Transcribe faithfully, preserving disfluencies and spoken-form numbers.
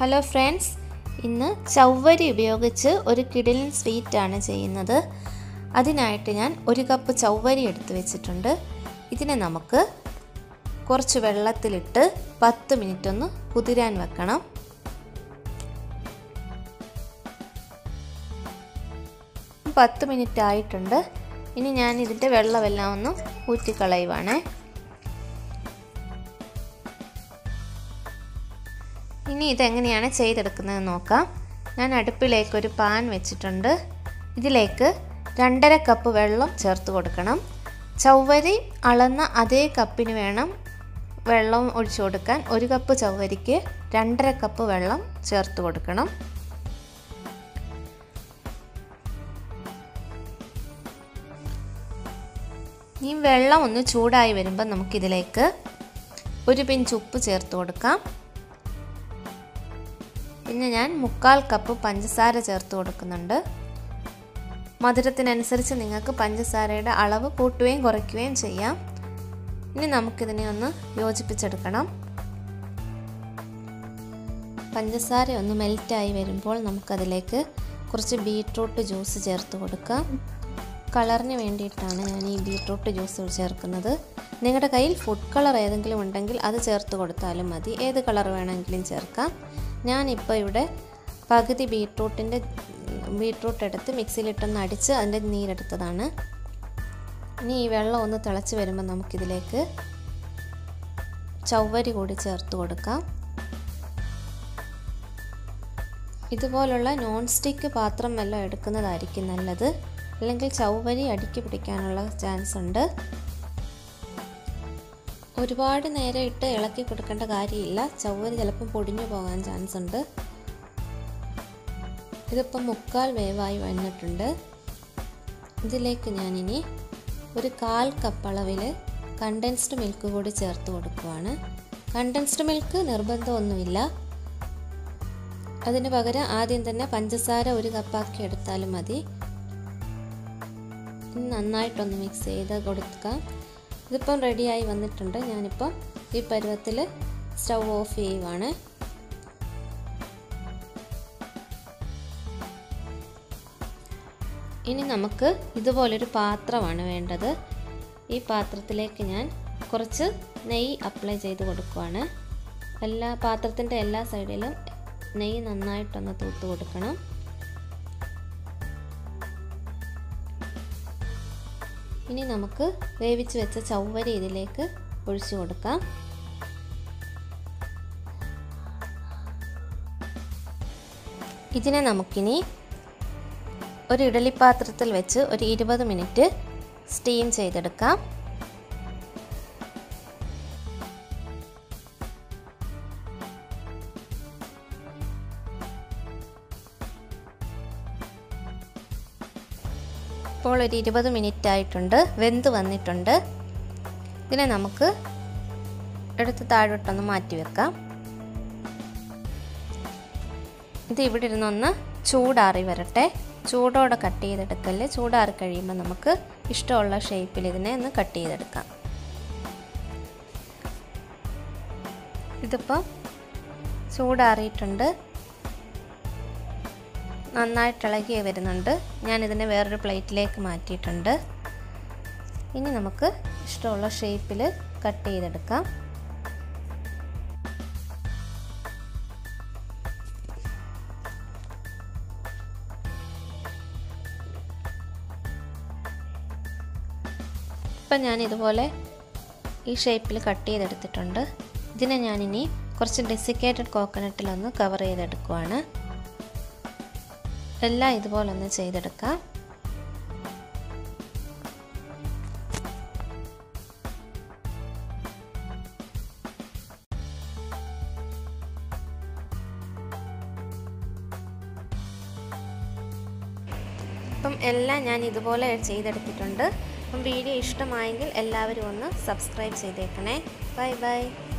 Hello friends, ഇന്ന് ചവ്വരി ഉപയോഗിച്ച് ഒരു കിടിലൻ സ്വീറ്റ് ആണ് ചെയ്യുന്നത്. അതിനായിട്ട് ഞാൻ ഒരു കപ്പ് ചവ്വരി എടുത്തു വെച്ചിട്ടുണ്ട്. ഇതിനെ നമുക്ക് കുറച്ച് വെള്ളത്തിലിട്ട് പത്ത് മിനിറ്റ് ഒന്ന് കുതിരാൻ വെക്കണം. പത്ത് മിനിറ്റ് ആയിട്ടുണ്ട്. ഇനി ഞാൻ ഇതിൻ്റെ വെള്ളമെല്ലാം ഒന്ന് ഊറ്റിക്കളയുവാണ്. ഇനി ഇതെങ്ങനെയാണ് ചെയ്തെടുക്കുന്നത് നോക്കാം. ഞാൻ അടുപ്പിലേക്കൊരു പാൻ വെച്ചിട്ടുണ്ട്. ഇതിലേക്ക് രണ്ടര കപ്പ് വെള്ളം ചേർത്ത് കൊടുക്കണം. ചവ്വരി അളന്ന അതേ കപ്പിന് വേണം വെള്ളം ഒഴിച്ചു കൊടുക്കാൻ. ഒരു കപ്പ് ചവ്വരിക്ക് രണ്ടര കപ്പ് വെള്ളം ചേർത്ത് കൊടുക്കണം. ഈ വെള്ളം ഒന്ന് ചൂടായി വരുമ്പോൾ നമുക്കിതിലേക്ക് ഒരു പിഞ്ച് ഉപ്പ് ചേർത്ത് കൊടുക്കാം. പിന്നെ ഞാൻ മുക്കാൽ കപ്പ് പഞ്ചസാര ചേർത്ത് കൊടുക്കുന്നുണ്ട്. മധുരത്തിനനുസരിച്ച് നിങ്ങൾക്ക് പഞ്ചസാരയുടെ അളവ് കൂട്ടുകയും കുറയ്ക്കുകയും ചെയ്യാം. ഇനി നമുക്കിതിനെ ഒന്ന് യോജിപ്പിച്ചെടുക്കണം. പഞ്ചസാര ഒന്ന് മെൽറ്റായി വരുമ്പോൾ നമുക്കതിലേക്ക് കുറച്ച് ബീട്രൂട്ട് ജ്യൂസ് ചേർത്ത് കൊടുക്കാം. കളറിന് വേണ്ടിയിട്ടാണ് ഞാൻ ഈ ബീട്രൂട്ട് ജ്യൂസ് ചേർക്കുന്നത്. നിങ്ങളുടെ കയ്യിൽ ഫുഡ് കളർ ഏതെങ്കിലും ഉണ്ടെങ്കിൽ അത് ചേർത്ത് കൊടുത്താലും മതി. ഏത് കളർ വേണമെങ്കിലും ചേർക്കാം. ഞാനിപ്പോൾ ഇവിടെ പകുതി ബീട്രൂട്ടിൻ്റെ ബീട്രൂട്ട് എടുത്ത് മിക്സിയിലിട്ടൊന്ന് അടിച്ച് അതിൻ്റെ നീരെടുത്തതാണ്. ഇനി ഈ വെള്ളം ഒന്ന് തിളച്ച് വരുമ്പോൾ നമുക്കിതിലേക്ക് ചവ്വരി കൂടി ചേർത്ത് കൊടുക്കാം. ഇതുപോലുള്ള നോൺ സ്റ്റിക്ക് പാത്രം വല്ലതും എടുക്കുന്നതായിരിക്കും നല്ലത്. അല്ലെങ്കിൽ ചവ്വരി അടിക്ക് പിടിക്കാനുള്ള ചാൻസ് ഉണ്ട്. ഒരുപാട് നേരം ഇട്ട് ഇളക്കി കൊടുക്കേണ്ട കാര്യമില്ല. ചവ്വരി ചിലപ്പം പൊടിഞ്ഞു പോകാൻ ചാൻസ് ഉണ്ട്. ഇതിപ്പം മുക്കാൽ വേവായി വന്നിട്ടുണ്ട്. ഇതിലേക്ക് ഞാനിനി ഒരു കാൽ കപ്പ് അളവിൽ കണ്ടൻസ്ഡ് മിൽക്ക് കൂടി ചേർത്ത് കൊടുക്കുവാണ്. കണ്ടൻസ്ഡ് മിൽക്ക് നിർബന്ധമൊന്നുമില്ല. അതിന് പകരം ആദ്യം തന്നെ പഞ്ചസാര ഒരു കപ്പാക്കി എടുത്താലും മതി. നന്നായിട്ടൊന്ന് മിക്സ് ചെയ്ത് കൊടുക്കാം. ഇതിപ്പം റെഡിയായി വന്നിട്ടുണ്ട്. ഞാനിപ്പം ഈ പരുവത്തിൽ സ്റ്റൗ ഓഫ് ചെയ്യുവാണ്. ഇനി നമുക്ക് ഇതുപോലൊരു പാത്രമാണ് വേണ്ടത്. ഈ പാത്രത്തിലേക്ക് ഞാൻ കുറച്ച് നെയ്യ് അപ്ലൈ ചെയ്ത് കൊടുക്കുവാണ്. എല്ലാ പാത്രത്തിൻ്റെ എല്ലാ സൈഡിലും നെയ്യ് നന്നായിട്ടൊന്ന് തൂത്ത് കൊടുക്കണം. ഇനി നമുക്ക് വേവിച്ച് വെച്ച ചവ്വരി ഇതിലേക്ക് ഒഴിച്ചു കൊടുക്കാം. ഇതിനെ നമുക്കിനി ഒരു ഇഡലിപ്പാത്രത്തിൽ വെച്ച് ഒരു ഇരുപത് മിനിറ്റ് സ്റ്റീം ചെയ്തെടുക്കാം. ഇപ്പോൾ ഒരു ഇരുപത് മിനിറ്റ് ആയിട്ടുണ്ട്. വെന്ത് വന്നിട്ടുണ്ട്. ഇതിനെ നമുക്ക് എടുത്ത് താഴോട്ടൊന്ന് മാറ്റി വെക്കാം. ഇത് ഇവിടെ ഇരുന്നൊന്ന് ചൂടാറി വരട്ടെ. ചൂടോടെ കട്ട് ചെയ്തെടുക്കല്ലേ. ചൂടാറി കഴിയുമ്പോൾ നമുക്ക് ഇഷ്ടമുള്ള ഷേപ്പിൽ ഇതിനെ ഒന്ന് കട്ട് ചെയ്തെടുക്കാം. ഇതിപ്പോൾ ചൂടാറിയിട്ടുണ്ട്. നന്നായിട്ട് ഇളകി വരുന്നുണ്ട്. ഞാനിതിനെ വേറൊരു പ്ലേറ്റിലേക്ക് മാറ്റിയിട്ടുണ്ട്. ഇനി നമുക്ക് ഇഷ്ടമുള്ള ഷേപ്പിൽ കട്ട് ചെയ്തെടുക്കാം. ഇപ്പം ഞാനിതുപോലെ ഈ ഷേപ്പിൽ കട്ട് ചെയ്തെടുത്തിട്ടുണ്ട്. ഇതിനെ ഞാനിനി കുറച്ച് ഡെസിക്കേറ്റഡ് കോക്കനട്ടിലൊന്ന് കവർ ചെയ്തെടുക്കുവാണ്. എല്ലാം ഇതുപോലെ ഒന്ന് ചെയ്തെടുക്കാം. അപ്പം എല്ലാം ഞാൻ ഇതുപോലെ ചെയ്തെടുത്തിട്ടുണ്ട്. അപ്പം വീഡിയോ ഇഷ്ടമായെങ്കിൽ എല്ലാവരും ഒന്ന് സബ്സ്ക്രൈബ് ചെയ്തേക്കണേ. Bye by.